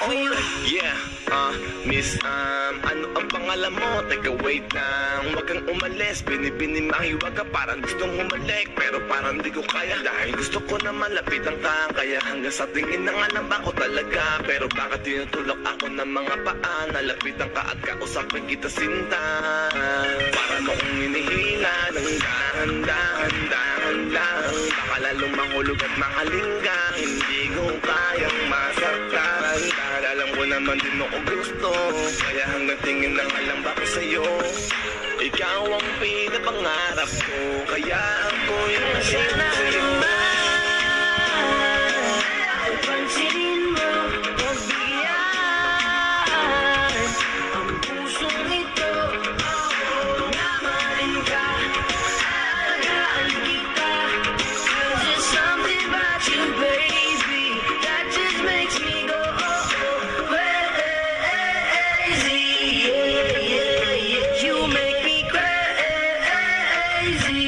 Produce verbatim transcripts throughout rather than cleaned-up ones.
Yeah, uh, miss, um, ano ang pangalan mo? Teka, wait lang, wag kang umalis. Binibini mahiwag ka, parang gustong humalik, pero parang di ko kaya. Dahil gusto ko na malapitan ka, kaya hanggang sa tingin na nga lang ako talaga. Pero bakit tinutulak ako ng mga paa? Nalapitan ka at kausapin kita sinta. Para mo kong hinihila ng dahan-dahan-dahan-dahan. Baka lalong mahulog at makalingga, hindi ko kayang masaktan. Dahil alam ko naman din mo ko gusto, kaya hanggang tingin lang alam ba ko sa'yo. Ikaw ang pinapangarap ko, kaya ako yung nasino sa'yo. Pansinin mo, pagbigyan ang pusong ito. Namarin ka, alagaan kita. Cause there's something about you, baby, that just makes me go crazy. Yeah, yeah, yeah. You make me crazy.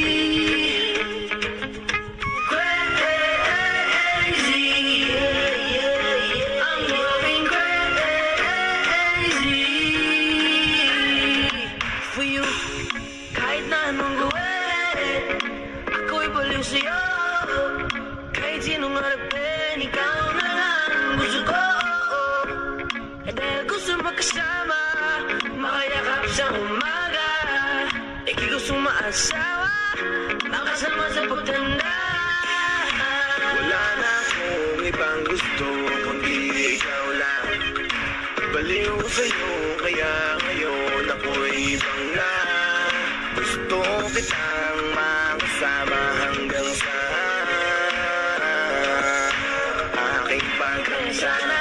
Kahit na anong gawin, ako'y baliw sa'yo. Kahit sinong harapin, ikaw na lang gusto ko. Eh dahil gusto magkasama, makayakap sa umaga. Ika'y gustong maasawa, makasama sa pagtanda. Wala na akong ibang gusto, kundi ikaw lang. Baliw sa'yo, kaya ngayon ako'y ibang na. Gusto kitang makasama hanggang sa aking pagkansana.